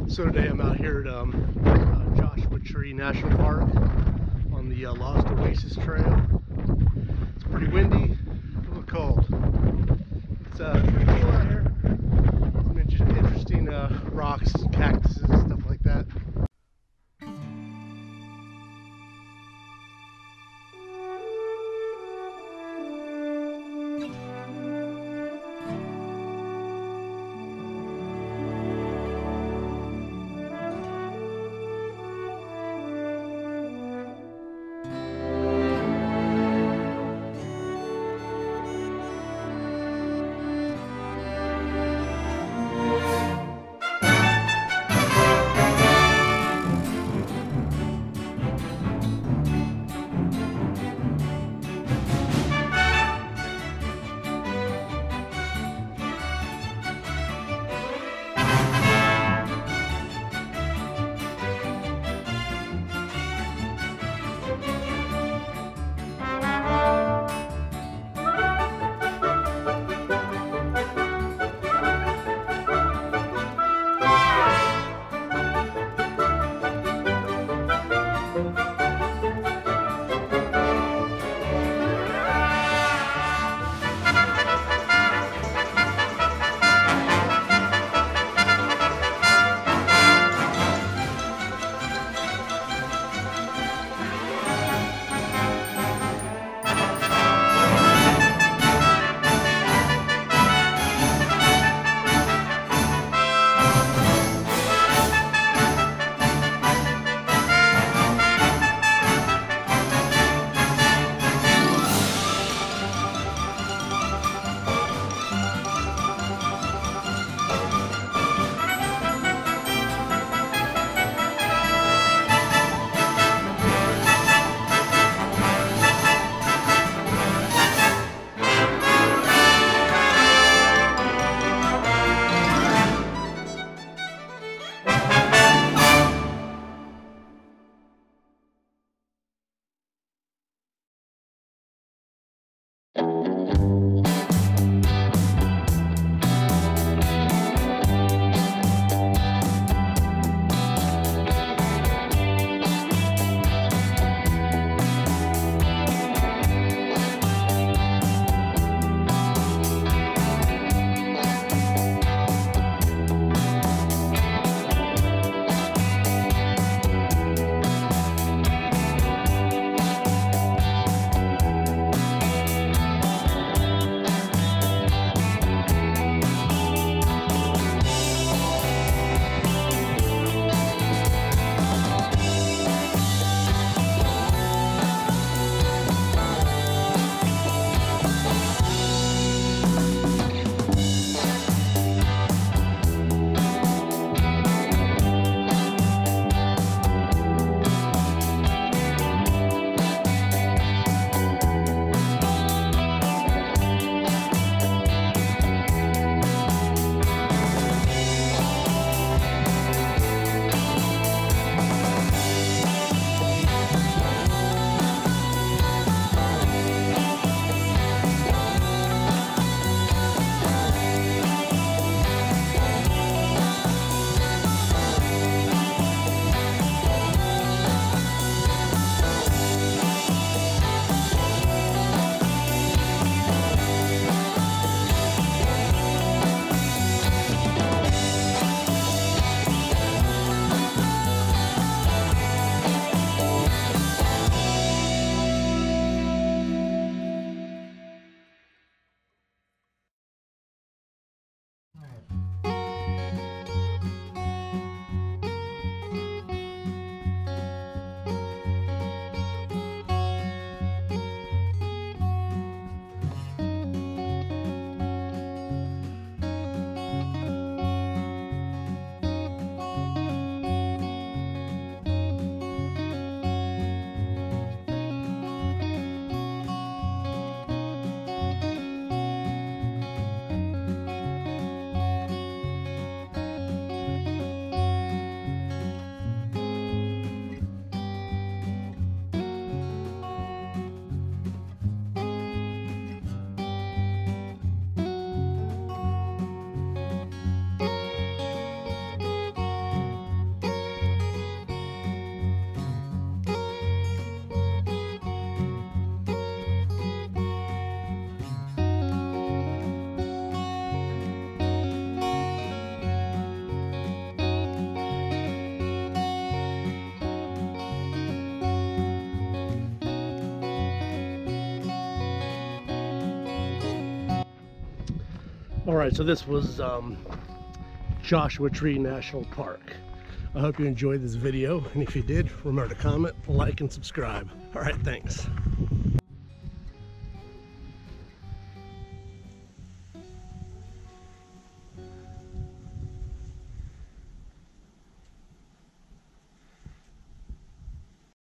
So today I'm out here at Joshua Tree National Park on the Lost Oasis Trail. It's pretty windy, a little cold. It's pretty cool out here. Some interesting rocks, cactuses, stuff like that. All right, so this was Joshua Tree National Park. I hope you enjoyed this video, and if you did, remember to comment, like, and subscribe. All right, thanks.